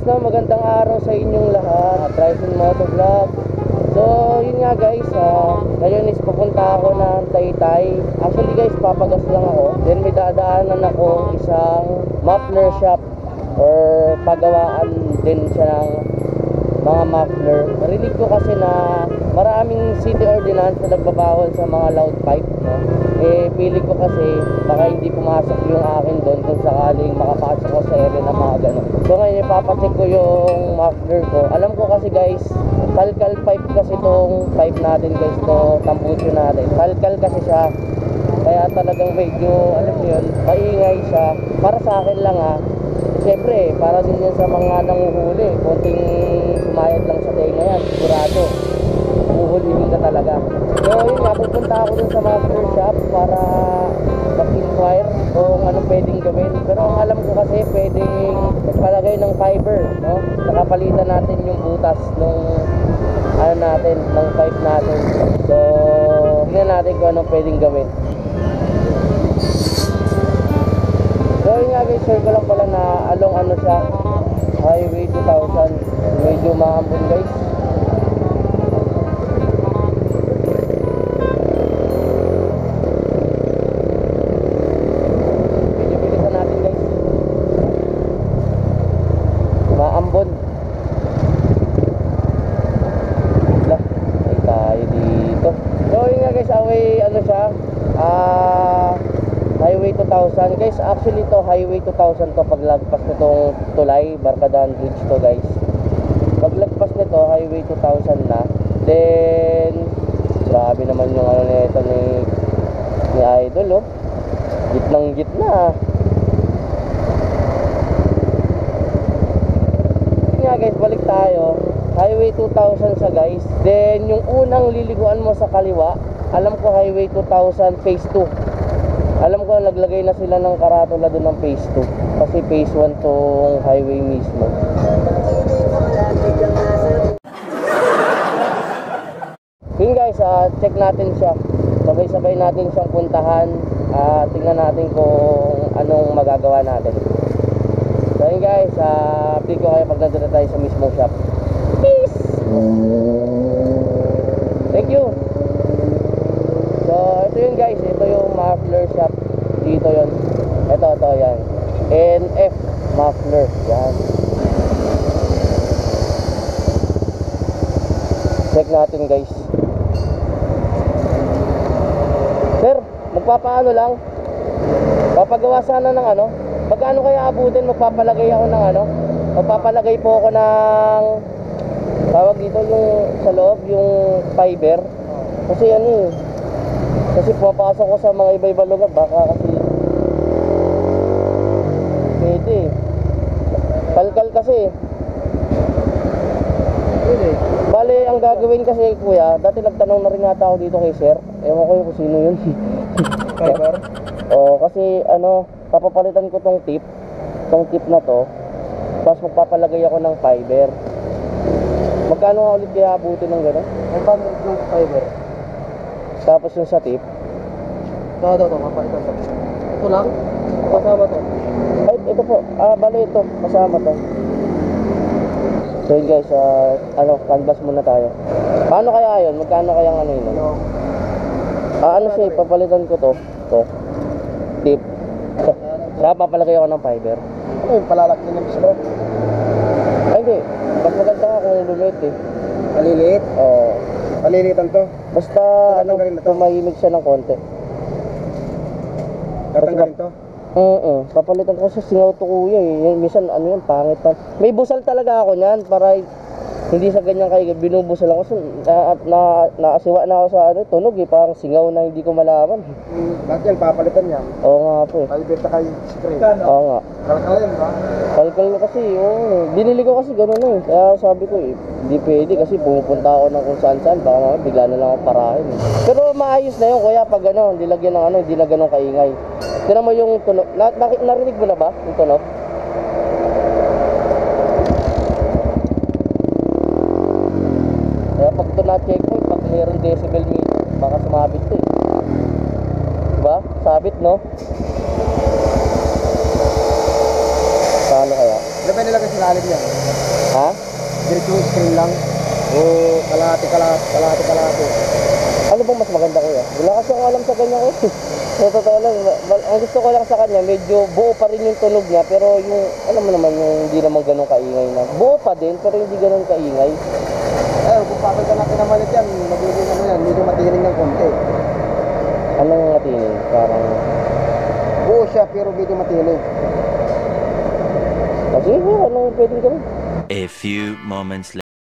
no, magandang araw sa inyong lahat. Driving Moto Vlog. So, yun nga guys, ngayon is pupunta ako ng Taytay. Actually guys, papagas lang ako. Then may dadaanan ako isang muffler shop or pagawaan din siya ng mga muffler. Narinig ko kasi na maraming city ordinance na nagbabawal sa mga loud pipe, no? Eh, pili ko kasi baka hindi pumasok yung akin doon kung sakaling makapasok ko sa area ng mga ganun. So ngayon ipapacheck ko yung muffler ko. Alam ko kasi guys, kalkal pipe kasi itong pipe natin guys, to tambucho natin. Kalkal kasi siya. Kaya talagang medyo, alam niyo yun, maingay siya. Para sa akin lang siyempre, para din yan sa mga nanguhuli. Konting sumayad lang sa tenga yan, sigurado uhulihin ka talaga. So yun nga, pupunta ako dun sa muffler shop para mag-inquire kung anong pwedeng gawin. Pero ang alam ko kasi pwedeng magpalagay ng fiber, no? Nakapalitan natin yung butas nung ng pipe natin. So tingnan natin kung anong pwedeng gawin. So yun nga guys, share ko lang pala na along siya, Highway 2000. Medyo maambon guys. Maambon. Lah, ay tayo dito. So yun nga guys, Highway 2000 guys. Actually to Highway 2000 to, paglagpas nitong tulay, Barkadahan Bridge to guys. Paglagpas nito Highway 2000 na. Then grabe naman yung nito ni Idol, oh. Gitnang gitna. Guys, balik tayo. Highway 2000 sa guys. Then yung unang liliguan mo sa kaliwa, alam ko Highway 2000 phase 2. Alam ko naglagay na sila ng karatula doon ng phase 2. Kasi phase 1 tong highway mismo. Yun guys, check natin siya. Sabay-sabay natin siyang puntahan. Tingnan natin kung anong magagawa natin. So yun guys, update ko kayo pag nandun na tayo sa mismong shop. Peace! Thank you! So ito yun guys, ito yung muffler shop. Dito yun. Ito yan. NF muffler. Yan. Check natin guys. Sir, magpapaano lang? Papagawa sana ng magkano kaya abutin? Magpapalagay ako ng magpapalagay po ako ng tawag dito yung sa loob, yung fiber. Kasi kasi pumapasok ko sa mga iba-iba lugar, baka kasi pwede. Kalkal kasi. Bale, ang gagawin kasi kuya, dati nagtanong na rin nata ako dito kay sir. Ewan ko kung sino yun. Fiber? Oo, kasi papapalitan ko tong tip na to, tapos magpapalagay ako ng fiber. Magkano nga ulit kaya abutin ng gano'n? Magkano yung fiber? Tapos yung sa tip? Ito, mapalitan to. Ito lang? Kasama to? Ay, ito po, bale ito, kasama to. So yun guys, canvas muna tayo. Paano kaya yun? Magkano kaya yun? Papalitan ko to tip. Kaya papalagay ako ng fiber. Ano yung palalaki ng gusto? Ay hindi, mas maganda ka kung luluit Maliliit? Oo. Maliliitan to? Basta tumahimig siya ng konti. Tatanggalin to? Papalitan ko sa singaw to kuya Minsan pangit pa. May busal talaga ako niyan para hindi sa ganyan kayo binubusal ako. Naasiwa na ako sa tunog parang singaw na hindi ko malaman. Bakit yan papalitan niya? Oo nga po Fiber ta kayo screen. Oo nga. Kalkal yan ba? Kalkal kasi binili ko kasi gano'n Kaya sabi ko hindi pwede kasi pumupunta ako ng kung saan baka naman bigla na lang ako parahin Pero maayos na yun kuya pag hindi lagyan ng hindi na ganun kaingay. Tignan mo yung tunog. Narinig mo na ba yung tunog? Kaya pag ito na-checkpoint, pag mayroong decibel meter, baka sumabit ito Diba? Sabit, no? Paano kaya? Ano ba nilagay sa lalim yan? Diretso spring lang. O kalahati. Ano bang mas maganda kuya? Wala kasi akong alam sa kanya ko. Sa totoo lang, ang gusto ko lang sa kanya, medyo buo pa rin yung tunog niya, pero yung, alam mo naman, yung hindi naman ganun kaingay na. Buo pa din, pero hindi ganun kaingay. Kung papalitan natin ng malit yan, magiging ano yan, medyo matiling ng konti. Anong matinin? Parang, Buo siya pero medyo matiling. kasi anong pwedeng gawin? A few moments later.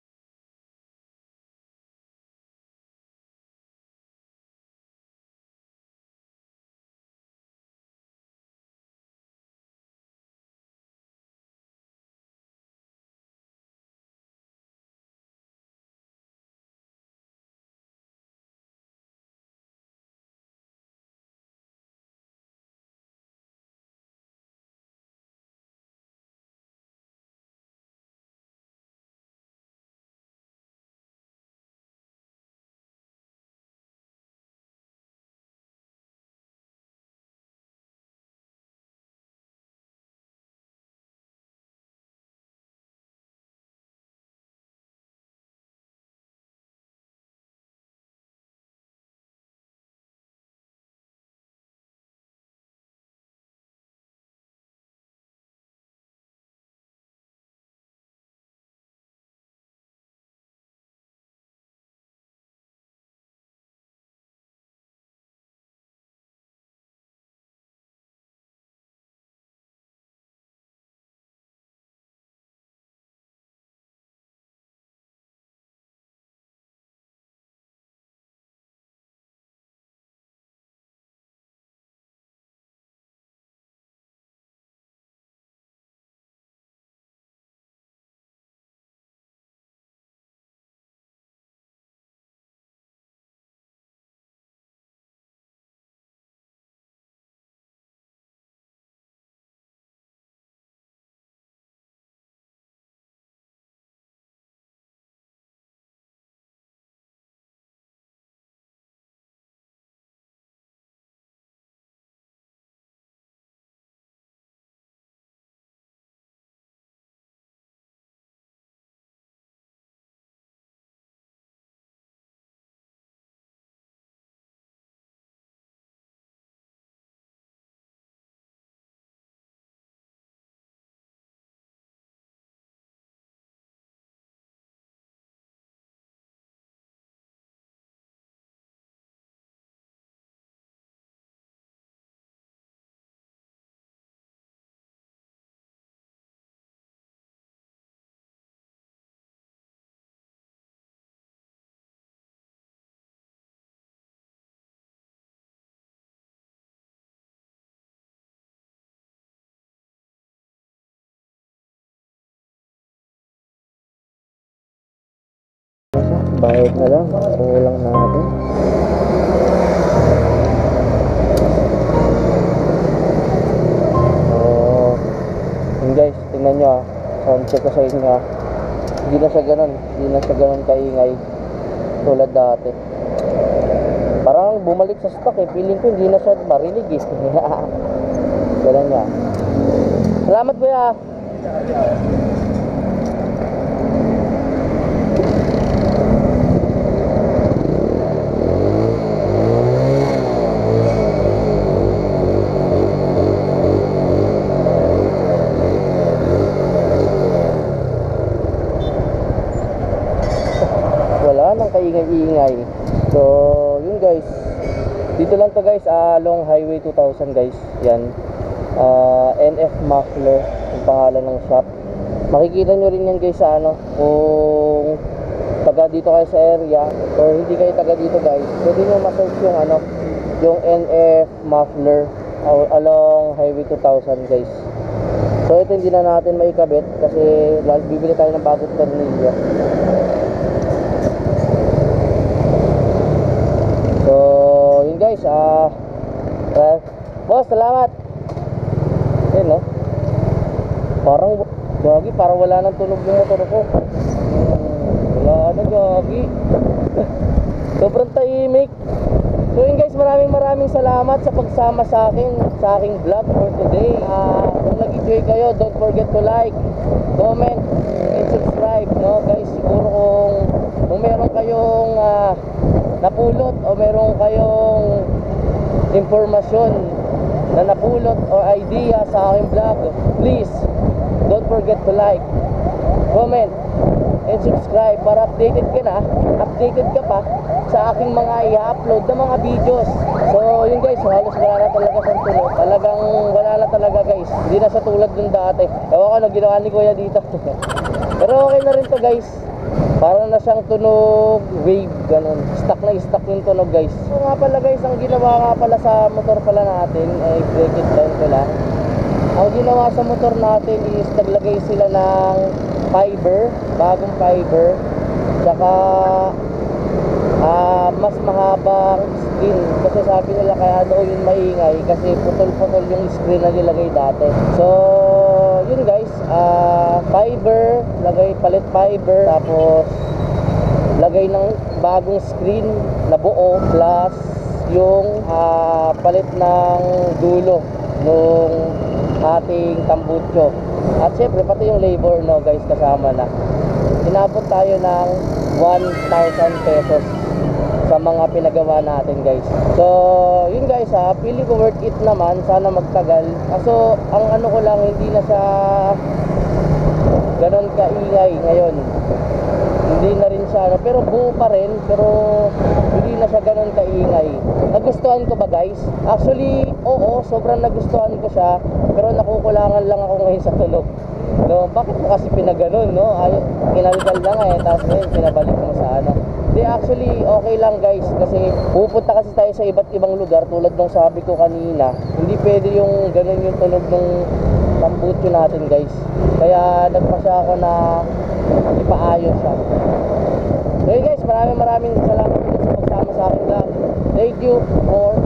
Bayad na lang, kulang natin. So, yun guys, tingnan nyo sound check ko sa inyo hindi na siya ganun kaingay tulad dati. Parang bumalik sa stock feeling ko hindi na siya marinig ganun nga. Salamat kuya. Kaingay-ingay. So, yun guys. Dito lang to guys, along Highway 2000 guys. Yan. NF Muffler yung pangalan ng shop. Makikita nyo rin yan guys sa ano, kung taga dito kayo sa area or hindi kayo taga dito guys. Pwede nyo ma-search yung ano, yung NF Muffler along Highway 2000 guys. So, ito hindi na natin maikabit kasi bibili tayo ng bagong tornilyo. Guys, boss, salamat. Yun, no? Parang, gagi, parang wala nang tunog yung motor ko. Wala na, gagi. Sobrang tahimik. So yun guys, maraming salamat sa pagsama sa aking vlog for today. Kung nag-enjoy kayo, don't forget to like, comment, and subscribe, no? no guys, siguro kung meron kayong napulot o meron kayong impormasyon na napulot or idea sa aking vlog, please don't forget to like, comment, and subscribe para updated ka pa sa aking mga i-upload na mga videos. So yun guys, halos wala na talaga siyang tunog. Talagang wala na talaga guys. Hindi na sa tulad dun dati. Ewan ko na ginawa ni Kuya dito. Pero okay na rin to guys. Para na siyang tunog wave, ganun. Stuck na stuck yung tunog guys. So nga pala guys, ang ginawa nga pala sa motor pala natin, ay break it down ko lang. Ang ginawa sa motor natin is naglagay sila ng fiber, bagong fiber, tsaka mas mahabang screen. Kasi sabi nila kaya daw yun maingay kasi putol-putol yung screen na nilagay dati. So yun guys, fiber, palit fiber, tapos lagay ng bagong screen na buo, plus yung palit ng dulo nung ating tambucho. At syempre pati yung labor, no guys, kasama na. Inabot tayo ng 1,000 pesos sa mga pinagawa natin guys. So yun guys, feeling ko worth it naman. Sana magtagal. Kaso ang ano ko lang, hindi na siya ganon kaingay ngayon. Hindi na rin siya pero buo pa rin, pero hindi na siya ganon kaingay. Nagustuhan ko ba guys? Actually oo, sobrang nagustuhan ko siya, pero nakukulangan lang ako ngayon sa tunog. No, bakit mo kasi pinaganon, no? Ay, kinalkal lang tapos ngayon pinabalik mo sa ano. Di actually okay lang guys, kasi pupunta kasi tayo sa iba't ibang lugar tulad ng sabi ko kanina. Hindi pwede yung ganun yung tunog ng tambucho natin guys. Kaya nagpasya ako na ipaayos siya. So guys, maraming salamat sa pagsama sa akin lang. Thank you for